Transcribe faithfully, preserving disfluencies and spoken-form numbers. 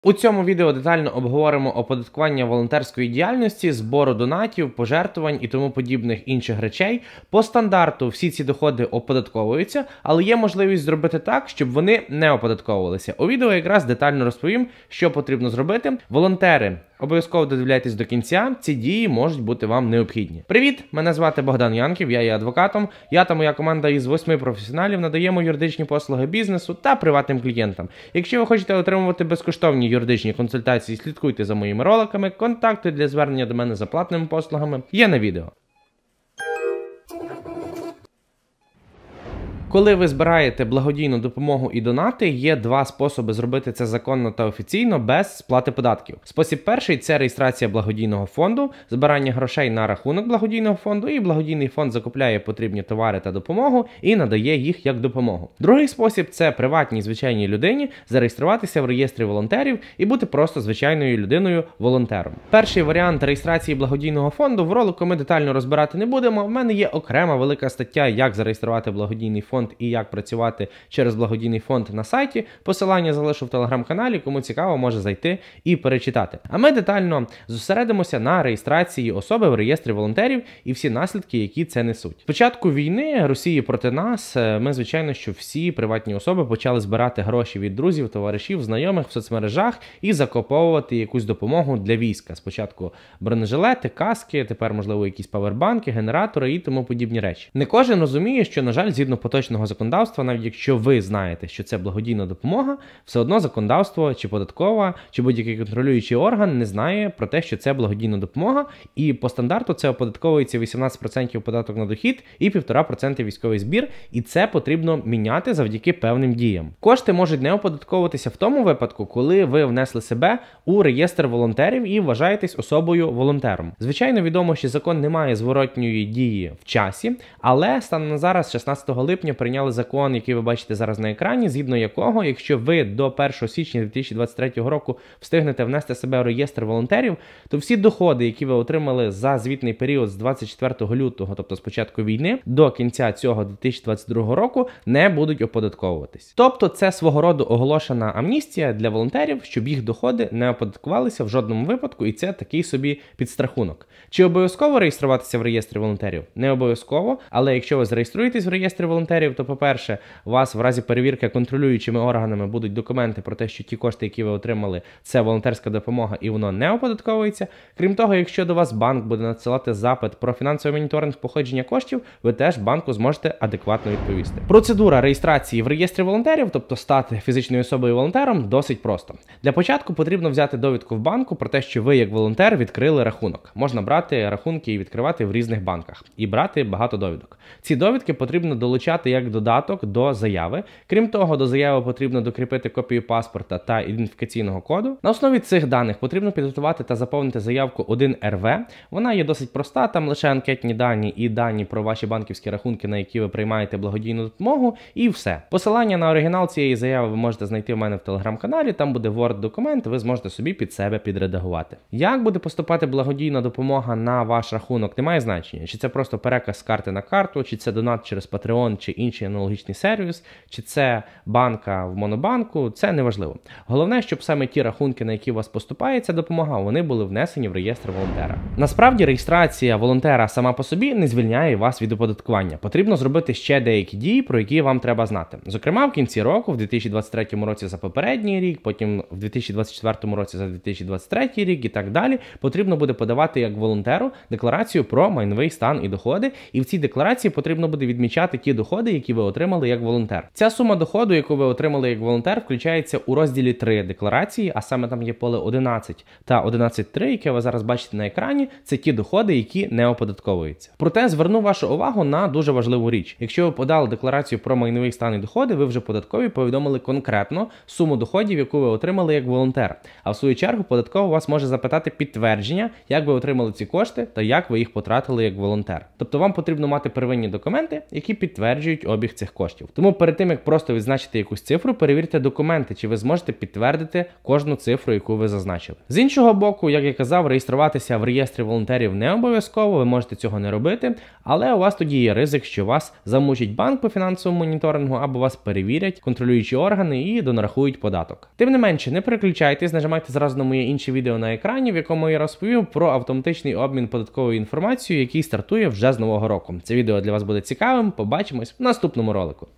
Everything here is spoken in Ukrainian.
У цьому відео детально обговоримо оподаткування волонтерської діяльності, збору донатів, пожертвувань і тому подібних інших речей. По стандарту всі ці доходи оподатковуються, але є можливість зробити так, щоб вони не оподатковувалися. У відео якраз детально розповім, що потрібно зробити. Волонтери, обов'язково додивляйтесь до кінця, ці дії можуть бути вам необхідні. Привіт, мене звати Богдан Янків, я є адвокатом. Я та моя команда із восьми професіоналів надаємо юридичні послуги бізнесу та приватним клієнтам. Якщо ви хочете отримувати безкоштовні юридичні консультації, слідкуйте за моїми роликами, контакти для звернення до мене за платними послугами є на відео. Коли ви збираєте благодійну допомогу і донати, є два способи зробити це законно та офіційно без сплати податків. Спосіб перший – це реєстрація благодійного фонду, збирання грошей на рахунок благодійного фонду, і благодійний фонд закупляє потрібні товари та допомогу і надає їх як допомогу. Другий спосіб – це приватній звичайній людині зареєструватися в реєстрі волонтерів і бути просто звичайною людиною-волонтером. Перший варіант реєстрації благодійного фонду в ролику ми детально розбирати не будемо. В мене є окрема велика стаття, як зареєструвати благодійний фонд і як працювати через благодійний фонд на сайті. Посилання залишу в телеграм-каналі, кому цікаво, може зайти і перечитати. А ми детально зосередимося на реєстрації особи в реєстрі волонтерів і всі наслідки, які це несуть. З початку війни Росії проти нас, ми, звичайно, що всі приватні особи почали збирати гроші від друзів, товаришів, знайомих в соцмережах і закуповувати якусь допомогу для війська. Спочатку бронежилети, каски, тепер, можливо, якісь павербанки, генератори і тому подібні речі. Не кожен розуміє, що, на жаль, згідно поточного законодавства, навіть якщо ви знаєте, що це благодійна допомога, все одно законодавство, чи податкова, чи будь-який контролюючий орган не знає про те, що це благодійна допомога, і по стандарту це оподатковується вісімнадцять відсотків податок на дохід і півтора відсотка військовий збір, і це потрібно міняти завдяки певним діям. Кошти можуть не оподатковуватися в тому випадку, коли ви внесли себе у реєстр волонтерів і вважаєтесь особою-волонтером. Звичайно, відомо, що закон не має зворотньої дії в часі, але станом на зараз, шістнадцятого липня, прийняли закон, який ви бачите зараз на екрані, згідно якого, якщо ви до першого січня дві тисячі двадцять третього року встигнете внести себе в реєстр волонтерів, то всі доходи, які ви отримали за звітний період з двадцять четвертого лютого, тобто з початку війни, до кінця цього дві тисячі двадцять другого року, не будуть оподатковуватись. Тобто це свого роду оголошена амністія для волонтерів, щоб їх доходи не оподаткувалися в жодному випадку, і це такий собі підстрахунок. Чи обов'язково реєструватися в реєстрі волонтерів? Не обов'язково, але якщо ви зареєструєтесь в реєстрі волонтерів, то, по-перше, у вас в разі перевірки контролюючими органами будуть документи про те, що ті кошти, які ви отримали, це волонтерська допомога і воно не оподатковується. Крім того, якщо до вас банк буде надсилати запит про фінансовий моніторинг походження коштів, ви теж банку зможете адекватно відповісти. Процедура реєстрації в реєстрі волонтерів, тобто стати фізичною особою волонтером, досить просто. Для початку потрібно взяти довідку в банку про те, що ви як волонтер відкрили рахунок. Можна брати рахунки і відкривати в різних банках. І брати багато довідок. Ці довідки потрібно долучати як додаток до заяви. Крім того, до заяви потрібно докріпити копію паспорта та ідентифікаційного коду. На основі цих даних потрібно підготувати та заповнити заявку один ер ве. Вона є досить проста, там лише анкетні дані і дані про ваші банківські рахунки, на які ви приймаєте благодійну допомогу, і все. Посилання на оригінал цієї заяви ви можете знайти в мене в телеграм-каналі, там буде Word-документ, ви зможете собі під себе підредагувати. Як буде поступати благодійна допомога на ваш рахунок, не має значення. Чи це просто переказ з карти на карту, чи це донат через Patreon, чи інший аналогічний сервіс, чи це банка в Монобанку, це не важливо. Головне, щоб саме ті рахунки, на які у вас поступає ця допомога, вони були внесені в реєстр волонтера. Насправді, реєстрація волонтера сама по собі не звільняє вас від оподаткування. Потрібно зробити ще деякі дії, про які вам треба знати. Зокрема, в кінці року, в дві тисячі двадцять третьому році за попередній рік, потім в дві тисячі двадцять четвертому році за дві тисячі двадцять третій рік і так далі, потрібно буде подавати як волонтеру декларацію про майновий стан і доходи, і в цій декларації потрібно буде відмічати ті доходи, які ви отримали як волонтер. Ця сума доходу, яку ви отримали як волонтер, включається у розділі три декларації, а саме там є поле одинадцять та одинадцять крапка три, яке ви зараз бачите на екрані, це ті доходи, які не оподатковуються. Проте зверну вашу увагу на дуже важливу річ. Якщо ви подали декларацію про майновий стан і доходи, ви вже податкові повідомили конкретно суму доходів, яку ви отримали як волонтер. А в свою чергу податкова вас може запитати підтвердження, як ви отримали ці кошти та як ви їх потратили як волонтер. Тобто вам потрібно мати первинні документи, які підтверджують фіксують обіг цих коштів. Тому перед тим, як просто відзначити якусь цифру, перевірте документи, чи ви зможете підтвердити кожну цифру, яку ви зазначили. З іншого боку, як я казав, реєструватися в реєстрі волонтерів не обов'язково, ви можете цього не робити, але у вас тоді є ризик, що вас замучить банк по фінансовому моніторингу або вас перевірять контролюючі органи і донарахують податок. Тим не менше, не переключайтесь, нажимайте зразу на моє інше відео на екрані, в якому я розповів про автоматичний обмін податковою інформацією, який стартує вже з нового року. Це відео для вас буде цікавим, побачимось в наступному ролику.